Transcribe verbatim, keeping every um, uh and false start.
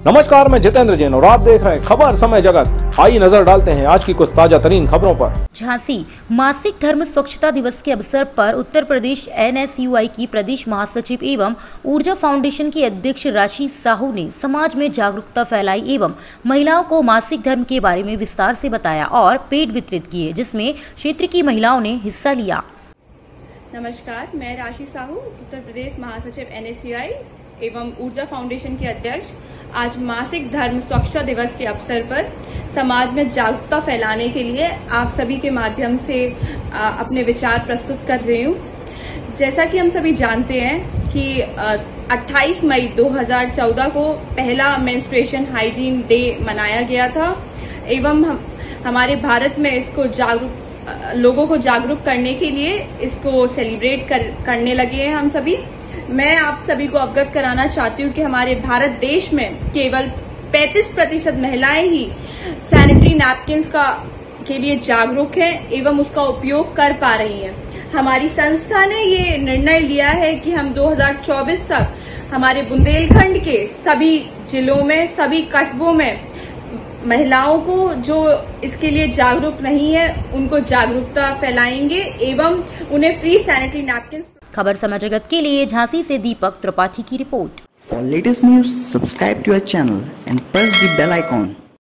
नमस्कार, मैं जितेंद्र जैन और आप देख रहे हैं खबर समय जगत। आइए नजर डालते हैं आज की कुछ ताजा तरीन खबरों पर। झांसी मासिक धर्म स्वच्छता दिवस के अवसर पर Uttar Pradesh N S U I की प्रदेश महासचिव एवं ऊर्जा फाउंडेशन की अध्यक्ष राशि साहू ने समाज में जागरूकता फैलाई एवं महिलाओं को मासिक धर्म के बारे में विस्तार से बताया और पेड वितरित किए, जिसमें क्षेत्र की महिलाओं ने हिस्सा लिया। नमस्कार, मैं राशि साहू, उत्तर प्रदेश महासचिव एन एस यू आई एवं ऊर्जा फाउंडेशन के अध्यक्ष, आज मासिक धर्म स्वच्छता दिवस के अवसर पर समाज में जागरूकता फैलाने के लिए आप सभी के माध्यम से आ, अपने विचार प्रस्तुत कर रही हूँ। जैसा कि हम सभी जानते हैं कि अट्ठाईस मई दो हज़ार चौदह को पहला मेंस्ट्रुएशन हाइजीन डे मनाया गया था एवं हम, हमारे भारत में इसको जागरूक लोगों को जागरूक करने के लिए इसको सेलिब्रेट कर, करने लगे हैं हम सभी। मैं आप सभी को अवगत कराना चाहती हूँ कि हमारे भारत देश में केवल पैंतीस प्रतिशत महिलाएं ही सैनिटरी नैपकिन्स का के लिए जागरूक हैं एवं उसका उपयोग कर पा रही हैं। हमारी संस्था ने ये निर्णय लिया है कि हम दो हज़ार चौबीस तक हमारे बुंदेलखंड के सभी जिलों में, सभी कस्बों में महिलाओं को जो इसके लिए जागरूक नहीं है उनको जागरूकता फैलाएंगे एवं उन्हें फ्री सैनिटरी नैपकिन्स। खबर समय जगत के लिए झांसी से दीपक त्रिपाठी की report. For latest news, subscribe to our channel and press the bell icon.